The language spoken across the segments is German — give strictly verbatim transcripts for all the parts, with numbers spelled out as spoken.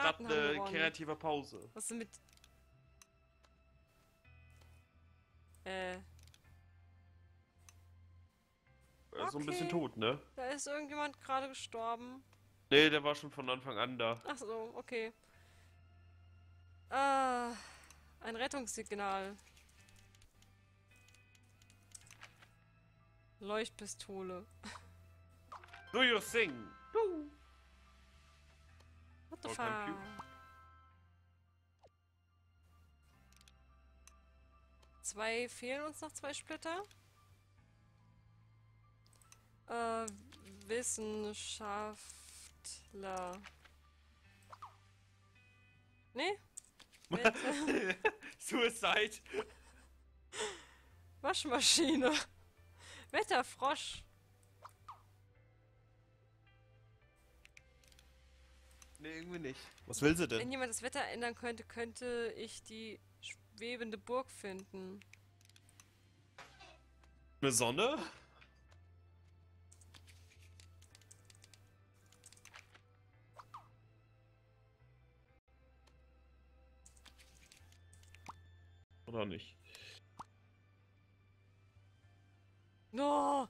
gerade haben eine gewonnen. kreative Pause. Was ist denn mit... Äh... Er ist so ein bisschen Okay. tot, ne? Da ist irgendjemand gerade gestorben. Nee, der war schon von Anfang an da. Ach so, okay. Ah, ein Rettungssignal. Leuchtpistole. Do your thing! Woo. What the Oh, fuck? kein Cube. Zwei fehlen uns noch zwei Splitter. Äh, Wissenschaftler. Nee? Wetter- Suicide! Waschmaschine. Wetterfrosch. Nee, irgendwie nicht. Was will sie Wenn denn? jemand das Wetter ändern könnte, könnte ich die schwebende Burg finden. Eine Sonne? Oder nicht? No!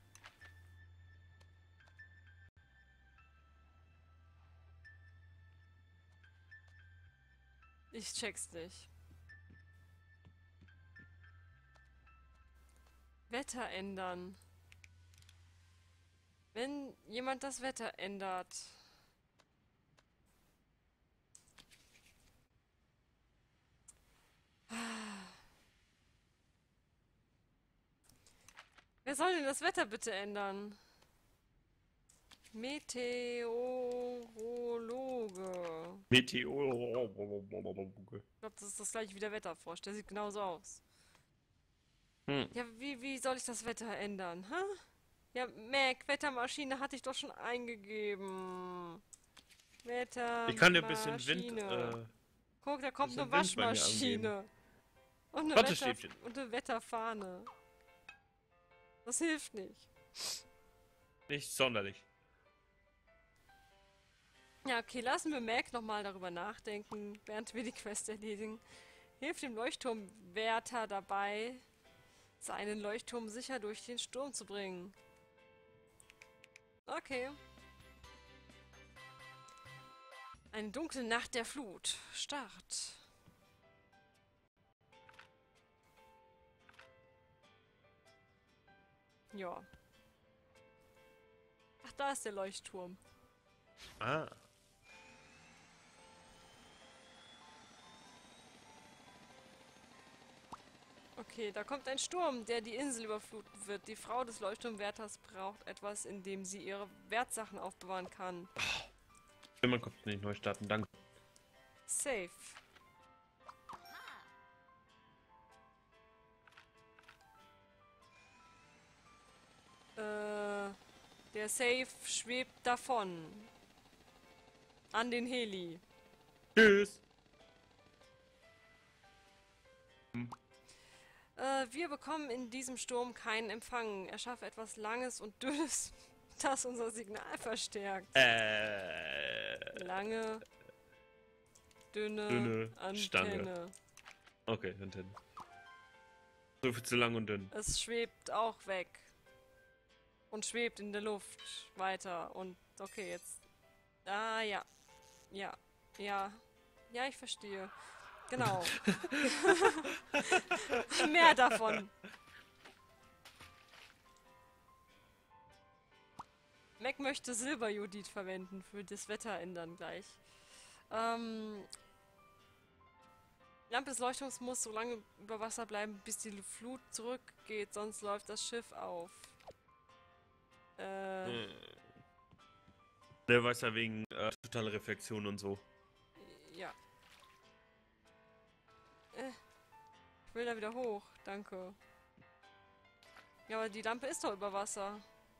Ich check's nicht. Wetter ändern. Wenn jemand das Wetter ändert. Wer soll denn das Wetter bitte ändern? Meteorologe. Meteor. Ich glaube, das ist das gleiche wie der Wetterfrosch. Der sieht genauso aus. Hm. Ja, wie, wie soll ich das Wetter ändern? Hä? Ja, Mac, Wettermaschine hatte ich doch schon eingegeben. Wettermaschine. Ich kann dir ein bisschen Wind. Äh, Guck, da kommt bisschen eine Wind bei mir Waschmaschine. Und eine, Wetter Wattestäbchen. und eine Wetterfahne. Das hilft nicht. Nicht sonderlich. Ja, okay, lassen wir Mac nochmal darüber nachdenken, während wir die Quest erledigen. Hilft dem Leuchtturmwärter dabei, seinen Leuchtturm sicher durch den Sturm zu bringen. Okay. Eine dunkle Nacht der Flut. Start. Ja. Ach, da ist der Leuchtturm. Ah. Okay, da kommt ein Sturm, der die Insel überfluten wird. Die Frau des Leuchtturmwärters braucht etwas, in dem sie ihre Wertsachen aufbewahren kann. Will man kommt nicht neu starten, danke. Safe. Äh, der Safe schwebt davon. An den Heli. Tschüss. Äh, wir bekommen in diesem Sturm keinen Empfang. Erschaffe etwas Langes und Dünnes, das unser Signal verstärkt. Äh. Lange, dünne, Dünne Antenne. Stange. Okay, Antenne. So viel zu lang und dünn. Es schwebt auch weg. Und schwebt in der Luft weiter. Und okay, jetzt. Ah, ja. Ja. Ja. Ja, ich verstehe. Genau. Mehr davon. Mac möchte Silberjodid verwenden für das Wetter ändern gleich. Ähm, Lampe des Leuchtturms muss so lange über Wasser bleiben, bis die Flut zurückgeht, sonst läuft das Schiff auf. Äh, Der weiß ja wegen äh, totale Reflexion und so. ja. Äh, ich will da wieder hoch, danke. Ja, aber die Lampe ist doch über Wasser.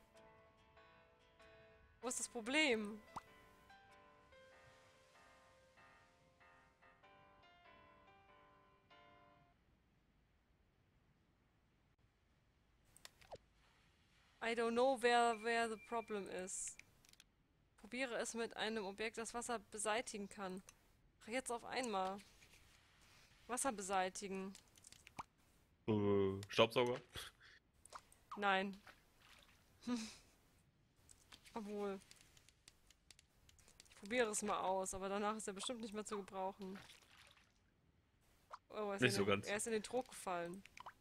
Wo ist das Problem? I don't know where, where the problem is. probiere es mit einem Objekt, das Wasser beseitigen kann. Ach, jetzt auf einmal. Wasser beseitigen. Äh, Staubsauger? Nein. Obwohl. Ich probiere es mal aus, aber danach ist er bestimmt nicht mehr zu gebrauchen. Oh, er ist, Nicht in so den, ganz. er ist in den Trog gefallen.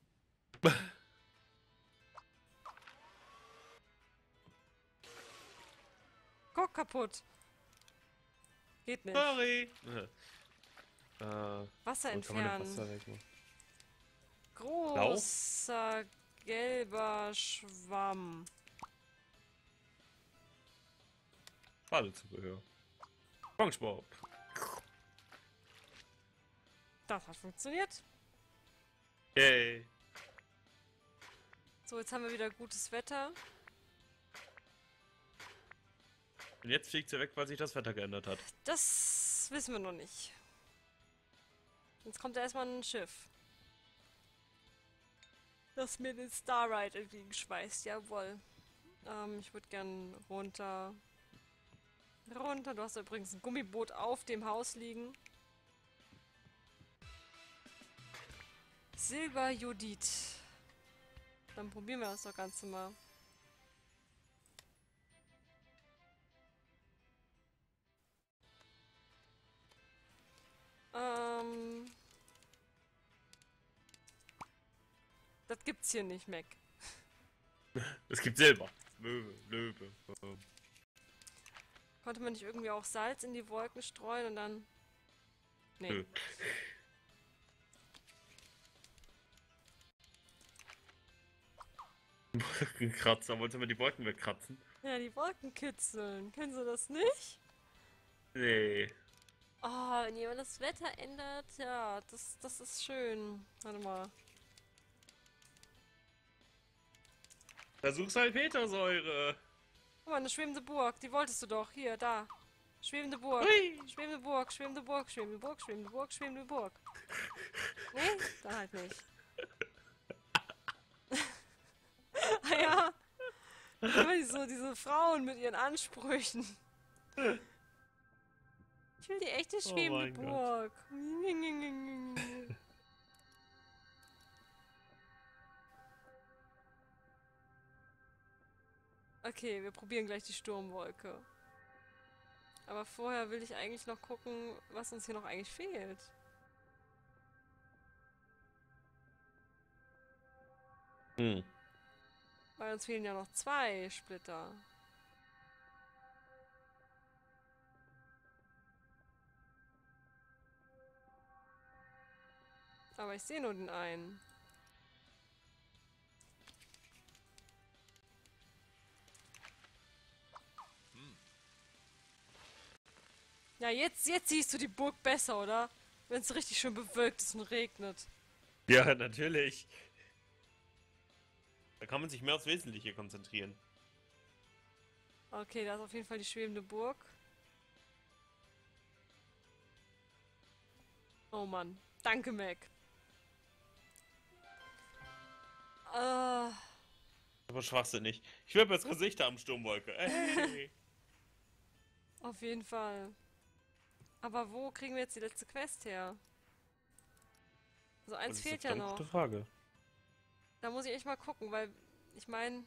Guck, kaputt. Geht nicht. Sorry! Äh, Wasser wo kann man denn entfernen. Wasser wegmachen? Blau? Großer gelber Schwamm. Badezubehör. SpongeBob. Das hat funktioniert. Yay. So, jetzt haben wir wieder gutes Wetter. Und jetzt fliegt sie weg, weil sich das Wetter geändert hat. Das wissen wir noch nicht. Jetzt kommt erstmal ein Schiff. Das mir den Starride entgegenschmeißt. Jawohl. Ähm, ich würde gern runter. Runter. Du hast übrigens ein Gummiboot auf dem Haus liegen. Silberjodid. Dann probieren wir das doch Ganze mal. Ähm. Das gibt's hier nicht, Mac. Es gibt Silber. Löwe, Löwe. ähm. Konnte man nicht irgendwie auch Salz in die Wolken streuen und dann... Nee. Nö. Kratzer, wollte man die Wolken wegkratzen? Ja, die Wolken kitzeln. Kennen Sie das nicht? Nee. Oh, wenn jemand das Wetter ändert, ja, das, das ist schön. Warte mal. Versuchsalpetersäure. Guck mal, eine schwebende Burg. Die wolltest du doch. Hier, da. Schwebende Burg. Hui. Schwebende Burg, schwebende Burg, schwebende Burg, schwebende Burg, schwebende Burg. Nee? Dann halt nicht. Ah ja. Immer so diese Frauen mit ihren Ansprüchen. Ich will die echte Oh schwebende mein Burg. Okay, wir probieren gleich die Sturmwolke. Aber vorher will ich eigentlich noch gucken, was uns hier noch eigentlich fehlt. Hm. Weil uns fehlen ja noch zwei Splitter. Aber ich sehe nur den einen. Ja, jetzt, jetzt siehst du die Burg besser, oder? Wenn es richtig schön bewölkt ist und regnet. Ja, natürlich. Da kann man sich mehr aufs Wesentliche konzentrieren. Okay, da ist auf jeden Fall die schwebende Burg. Oh Mann. Danke, Mac. Äh, Aber schwachsinnig. Ich will jetzt Gesichter am Sturmwolke. Ey. auf jeden Fall. Aber wo kriegen wir jetzt die letzte Quest her? Also eins fehlt ja noch. Gute Frage. Da muss ich echt mal gucken, weil ich meine,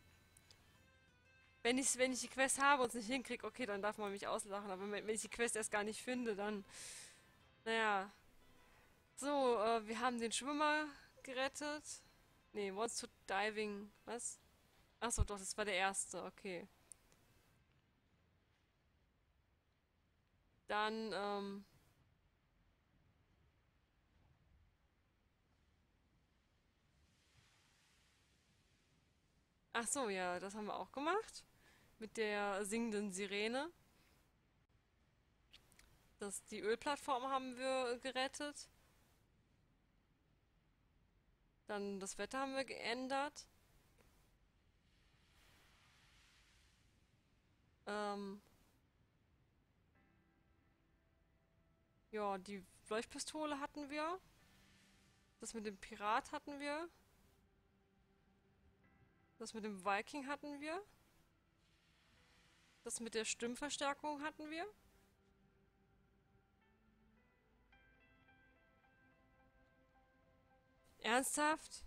wenn ich, wenn ich die Quest habe und es nicht hinkriege, okay, dann darf man mich auslachen. Aber wenn, wenn ich die Quest erst gar nicht finde, dann, naja. So, äh, wir haben den Schwimmer gerettet. Nee, Wants to Diving, was? Achso, doch, das war der erste, okay. Dann, ähm... Ach so, ja, das haben wir auch gemacht. Mit der singenden Sirene. Das, die Ölplattform haben wir gerettet. Dann das Wetter haben wir geändert. Ähm... Ja, die Leuchtpistole hatten wir. Das mit dem Pirat hatten wir. Das mit dem Viking hatten wir. Das mit der Stimmverstärkung hatten wir. Ernsthaft?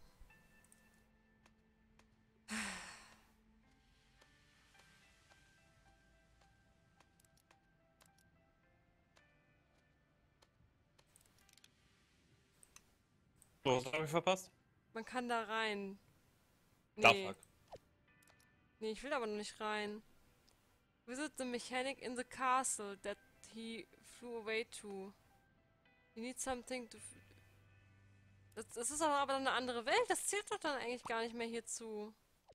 So, was habe ich verpasst? Man kann da rein. Da Nee. fuck. Nee, ich will aber noch nicht rein. Visit the mechanic in the castle that he flew away to. You need something to... f- Das, das ist aber, aber dann eine andere Welt. Das zählt doch dann eigentlich gar nicht mehr hierzu.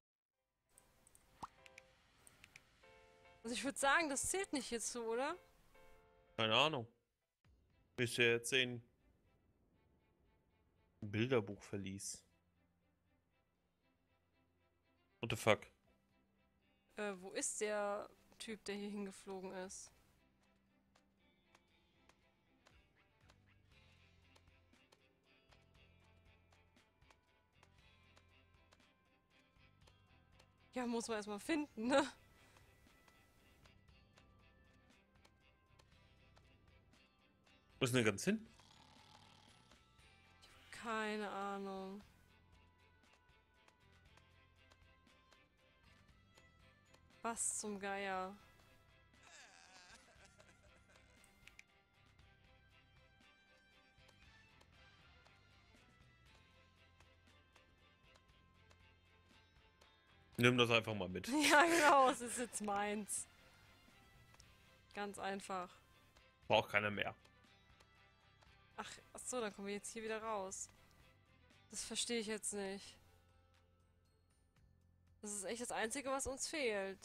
Also ich würde sagen, das zählt nicht hierzu, oder? Keine Ahnung. Müsst ihr jetzt sehen. Ein Bilderbuch verließ. What the fuck? Äh, wo ist der Typ, der hier hingeflogen ist? Ja, muss man erstmal finden, ne? Wo ist denn ganz hin? Keine Ahnung. Was zum Geier? Nimm das einfach mal mit. Ja, genau, es ist jetzt meins. Ganz einfach. Braucht keiner mehr. Ach, ach so, dann kommen wir jetzt hier wieder raus. Das verstehe ich jetzt nicht. Das ist echt das Einzige, was uns fehlt.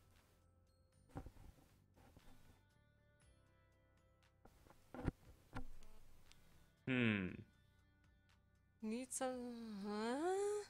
Hm. Need some... Hä?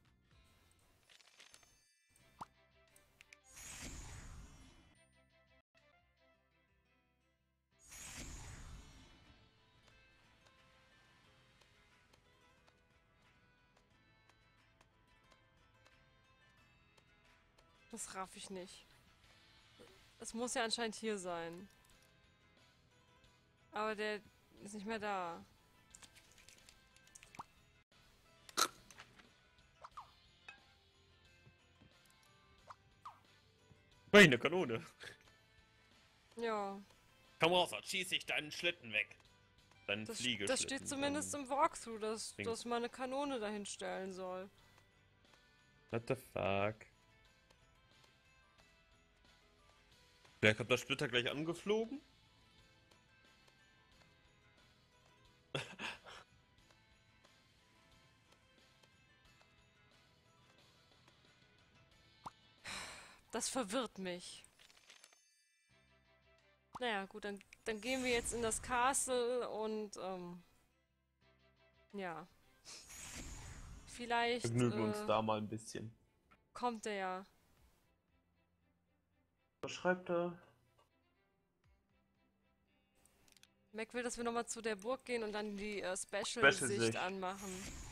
Das raff ich nicht. Es muss ja anscheinend hier sein. Aber der ist nicht mehr da. Hey, eine Kanone. Ja, Komm raus, sonst schieße ich deinen Schlitten weg. Deinen das, Fliegeschlitten. das steht zumindest im Walkthrough, dass, Ding. dass man eine Kanone dahin stellen soll. What the fuck? Wer kommt der Splitter gleich angeflogen? Das verwirrt mich. Naja, gut, dann, dann gehen wir jetzt in das Castle und, ähm, ja. Vielleicht, Vergnügen uns äh, da mal ein bisschen. kommt er ja. Was schreibt er? Mac will, dass wir nochmal zu der Burg gehen und dann die äh, Special Special-Sicht Sicht. anmachen.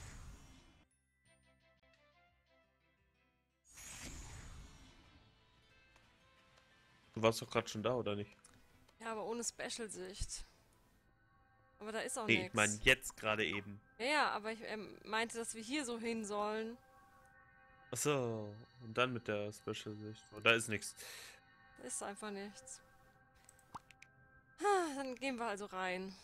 Du warst doch gerade schon da, oder nicht? Ja, aber ohne Special-Sicht. Aber da ist auch Nee, nichts. ich meine jetzt gerade eben. Ja, ja, aber ich ähm, meinte, dass wir hier so hin sollen. Achso, und dann mit der Special Sicht. Oh, da ist nichts. Da ist einfach nichts. Ah, dann gehen wir also rein.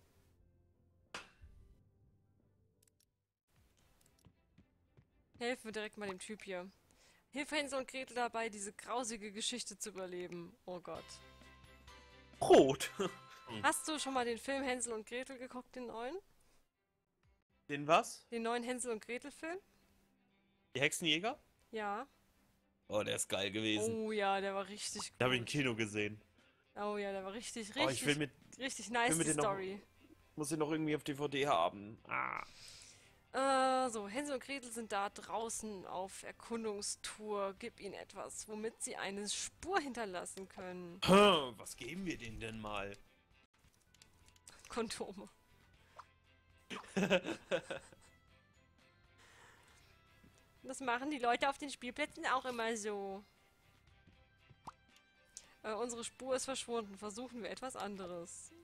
Helfen wir direkt mal dem Typ hier. Hilf Hänsel und Gretel dabei, diese grausige Geschichte zu überleben. Oh Gott. Rot! Hast du schon mal den Film Hänsel und Gretel geguckt, den neuen? Den was? Den neuen Hänsel und Gretel Film? Die Hexenjäger? Ja. Oh, der ist geil gewesen. Oh ja, der war richtig gut. Da habe ich im Kino gesehen. Oh ja, der war richtig, richtig, Oh, ich will mit, richtig nice, will mit die den noch- Story. muss den noch irgendwie auf D V D haben. Ah. Äh, so, Hänsel und Gretel sind da draußen auf Erkundungstour. Gib ihnen etwas, womit sie eine Spur hinterlassen können. Hm, was geben wir denen denn mal? Kondome. Das machen die Leute auf den Spielplätzen auch immer so. Äh, unsere Spur ist verschwunden. Versuchen wir etwas anderes.